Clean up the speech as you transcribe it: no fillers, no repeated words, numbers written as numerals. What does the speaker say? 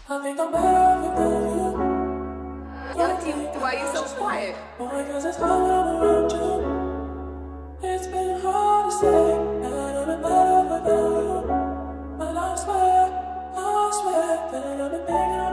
I think I'm better without you. Yo, T, why you so quiet? Boy, 'cause it's hard when I'm around you. It's been hard to say that I've been better without you. But I swear that I've been thinking